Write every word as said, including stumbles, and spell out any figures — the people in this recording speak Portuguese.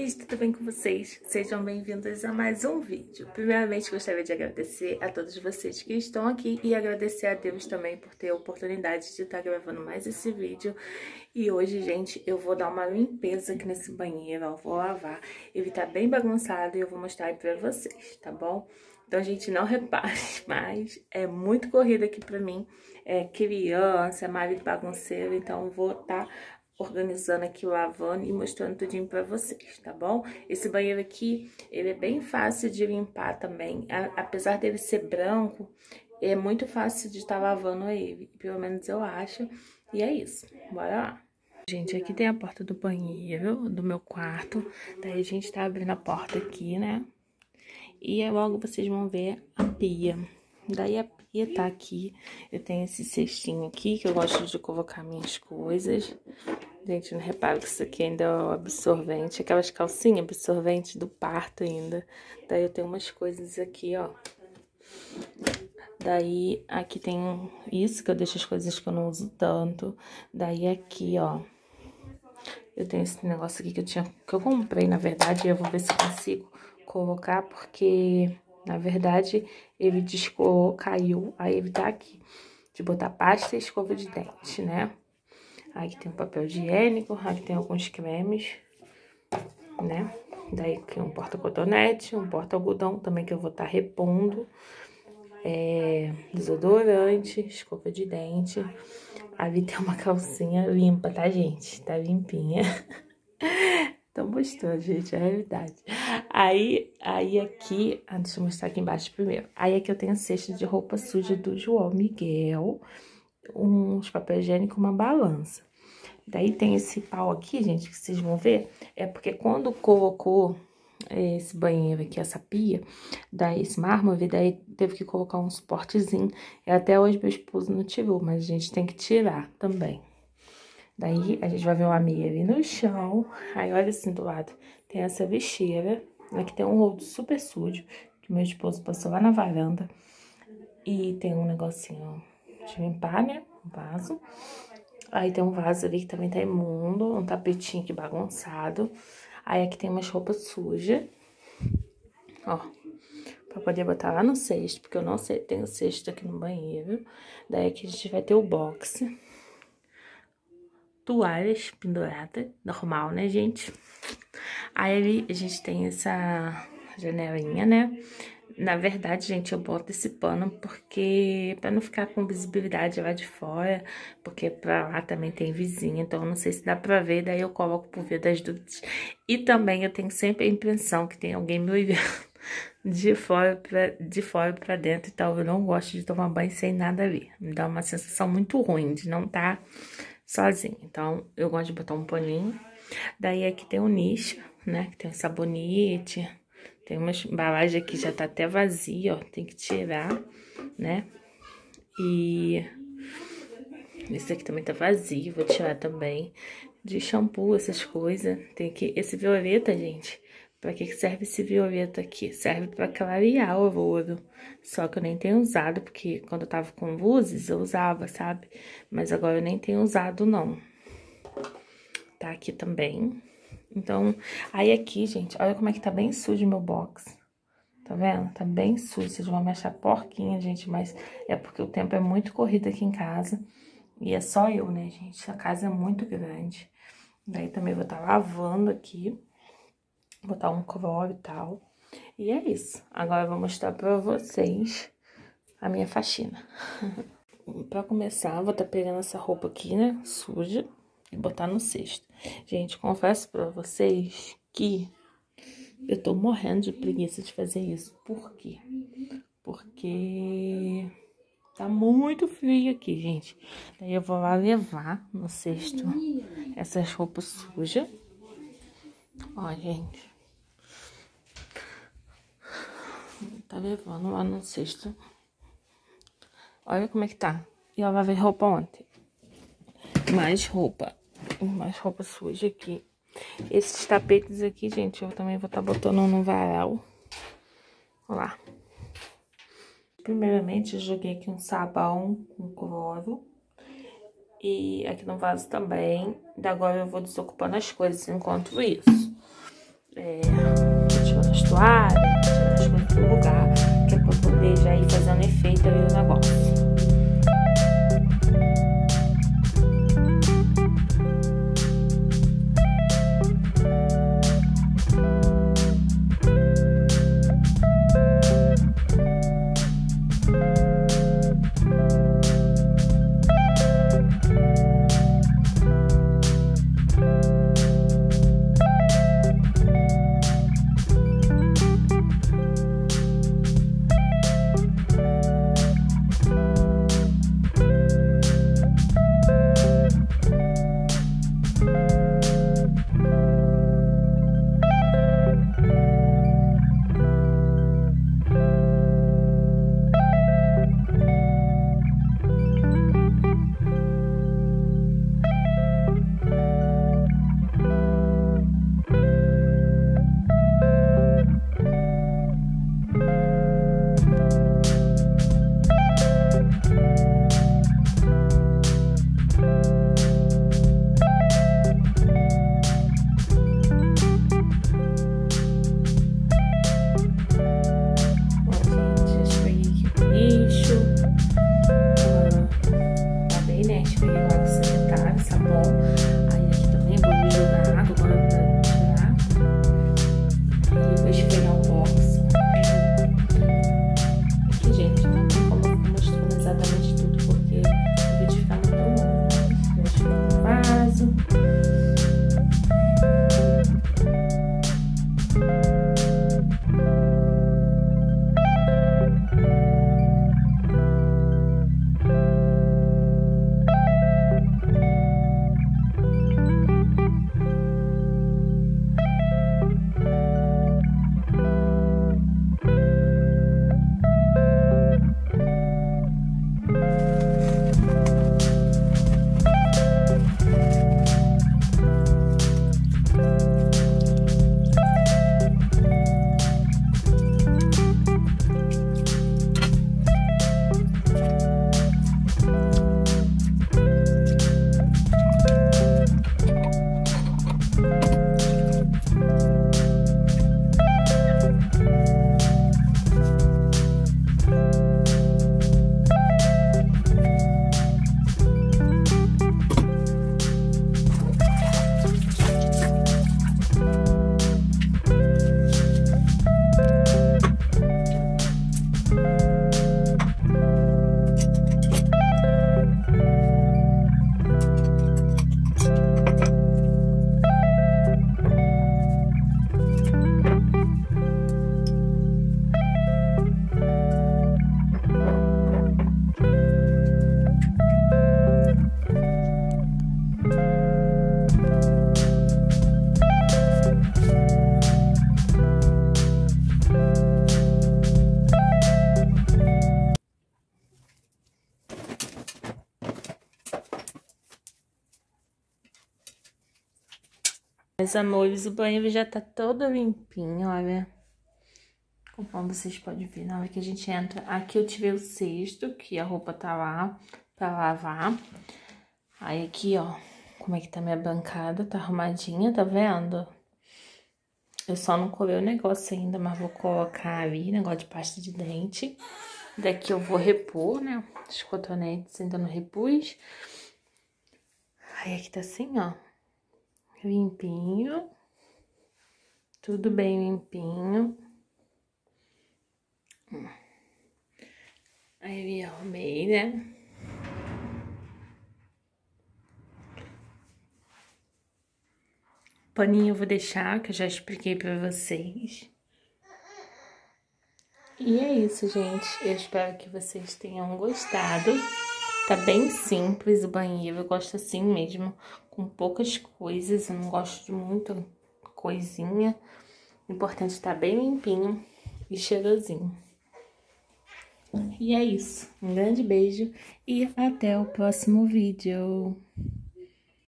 gente, tudo bem com vocês? Sejam bem-vindos a mais um vídeo. Primeiramente, gostaria de agradecer a todos vocês que estão aqui e agradecer a Deus também por ter a oportunidade de estar gravando mais esse vídeo. E hoje, gente, eu vou dar uma limpeza aqui nesse banheiro, ó, vou lavar. Ele tá bem bagunçado e eu vou mostrar aí pra vocês, tá bom? Então, gente, não repare, mas é muito corrido aqui pra mim. É criança, é marido bagunceiro, então vou estar organizando aqui, lavando e mostrando tudinho pra vocês, tá bom? Esse banheiro aqui, ele é bem fácil de limpar também. A, apesar dele ser branco, é muito fácil de estar lavando ele, pelo menos eu acho. E é isso, bora lá. Gente, aqui tem a porta do banheiro, do meu quarto. Daí a gente tá abrindo a porta aqui, né? E logo vocês vão ver a pia. Daí a pia tá aqui. Eu tenho esse cestinho aqui que eu gosto de colocar minhas coisas. Gente, não reparo que isso aqui ainda é o absorvente. Aquelas calcinhas absorventes do parto ainda. Daí eu tenho umas coisas aqui, ó. Daí aqui tem isso, que eu deixo as coisas que eu não uso tanto. Daí aqui, ó. Eu tenho esse negócio aqui que eu tinha, que eu comprei, na verdade. E eu vou ver se eu consigo colocar, porque, na verdade, ele descolou, caiu. Aí ele tá aqui. De botar pasta e escova de dente, né? Aqui tem um papel higiênico, aqui tem alguns cremes, né? Daí aqui um porta-cotonete, um porta-algodão também que eu vou estar tá repondo. É, desodorante, escova de dente. Ali tem uma calcinha limpa, tá, gente? Tá limpinha. Tão gostoso, gente, é a realidade. Aí, aí aqui, ah, deixa eu mostrar aqui embaixo primeiro. Aí aqui eu tenho a cesta de roupa suja do João Miguel, uns papel higiênico, uma balança. Daí tem esse pau aqui, gente, que vocês vão ver, é porque quando colocou esse banheiro aqui, essa pia, daí esse mármore, daí teve que colocar um suportezinho. E até hoje meu esposo não tirou, mas a gente tem que tirar também. Daí a gente vai ver uma meia ali no chão. Aí olha assim do lado, tem essa lixeira. Aqui tem um rodo super sujo, que meu esposo passou lá na varanda. E tem um negocinho de limpar, né, um vaso. Aí tem um vaso ali que também tá imundo, um tapetinho aqui bagunçado. Aí aqui tem umas roupas sujas, ó, pra poder botar lá no cesto, porque eu não sei, tenho cesto aqui no banheiro. Daí aqui a gente vai ter o boxe, toalhas penduradas, normal, né, gente? Aí ali a gente tem essa janelinha, né? Na verdade, gente, eu boto esse pano porque pra não ficar com visibilidade lá de fora, porque pra lá também tem vizinha, então eu não sei se dá pra ver, daí eu coloco por via das dúvidas. E também eu tenho sempre a impressão que tem alguém me olhando de fora pra, de fora pra dentro, então eu não gosto de tomar banho sem nada ali. Me dá uma sensação muito ruim de não estar sozinha. Então, eu gosto de botar um paninho. Daí aqui tem um nicho, né, que tem um sabonete. Tem uma embalagem aqui, já tá até vazia, ó, tem que tirar, né? E esse aqui também tá vazio, vou tirar também. De shampoo, essas coisas. Tem aqui esse violeta, gente. Pra que serve esse violeta aqui? Serve pra clarear o louro. Só que eu nem tenho usado, porque quando eu tava com luzes, eu usava, sabe? Mas agora eu nem tenho usado, não. Tá aqui também. Então, aí aqui, gente, olha como é que tá bem sujo meu box. Tá vendo? Tá bem sujo. Vocês vão me achar porquinha, gente, mas é porque o tempo é muito corrido aqui em casa. E é só eu, né, gente? A casa é muito grande. Daí também vou estar lavando aqui. Botar um cloro e tal. E é isso. Agora eu vou mostrar pra vocês a minha faxina. Pra começar, eu vou estar pegando essa roupa aqui, né, suja. E botar no cesto. Gente, confesso pra vocês que eu tô morrendo de preguiça de fazer isso. Por quê? Porque tá muito frio aqui, gente. Daí eu vou lá levar no cesto essas roupas sujas. Ó, gente. Tá levando lá no cesto. Olha como é que tá. E eu lavei roupa ontem. Mais roupa. Mais roupa suja aqui. Esses tapetes aqui, gente, eu também vou estar tá botando no varal. Olha lá. Primeiramente, eu joguei aqui um sabão com cloro. E aqui no vaso também. E agora eu vou desocupando as coisas enquanto isso. é, tirando as toalhas, tirando as coisas do lugar, que é pra poder já ir fazendo efeito ali o negócio. Meus amores, o banheiro já tá todo limpinho, olha. Como vocês podem ver, na hora que a gente entra, aqui eu tirei o cesto, que a roupa tá lá pra lavar. Aí aqui, ó, como é que tá minha bancada, tá arrumadinha, tá vendo? Eu só não colei o negócio ainda, mas vou colocar ali, negócio de pasta de dente. Daqui eu vou repor, né, os cotonetes ainda não repus. Aí aqui tá assim, ó, limpinho, tudo bem limpinho. Aí eu arrumei, né? Paninho eu vou deixar, que eu já expliquei pra vocês. E é isso, gente. Eu espero que vocês tenham gostado. Tá bem simples o banheiro, eu gosto assim mesmo, com poucas coisas. Eu não gosto de muita coisinha. O importante é tá bem limpinho e cheirosinho. E é isso. Um grande beijo e até o próximo vídeo.